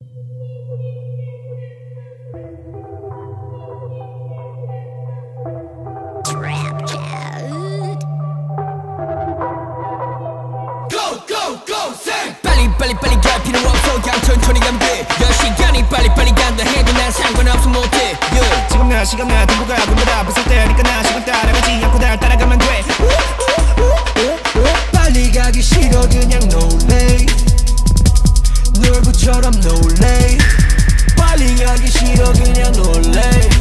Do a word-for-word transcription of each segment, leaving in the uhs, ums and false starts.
빨리빨리 갈 필요 없어 그냥 천천히 가면 돼 열 시간이 빨리빨리 간다 해도 난 상관없어 못해 yeah. 지금 나 시간 나 등보가 군보다 비쌀 때니까 나 시간 따라가지 않고 날 따라가면 돼 빨리 가기 싫어 그냥 no late 놀부처럼 no late 빨리 가기 싫어 그냥 no late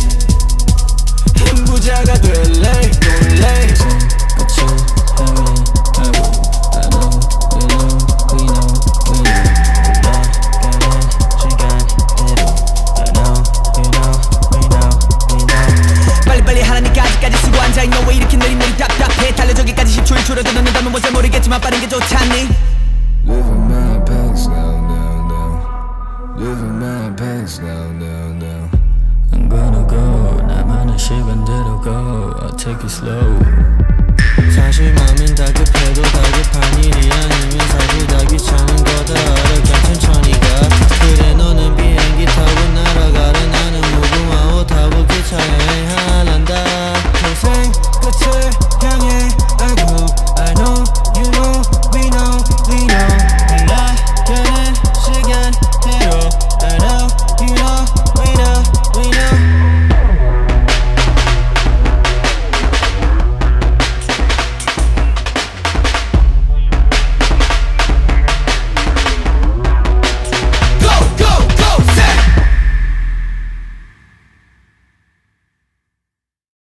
흥부자가 될래 no late But you, I will, I will, I know, you know, we know, we know 빨리빨리 하라니까 아직까지 쓰고 앉아있노 왜 이렇게 느릿느릿 답답해 달려 저기까지 십 초일 줄어도 넣는다면 뭐 잘 모르겠지만 빠른 게 좋잖니 Living my pace down down down Living my pace down down down I'm gonna go 나만의 시간대로 go I'll take it slow 사실 맘은 다급해도 다급한 일이 아니면 사실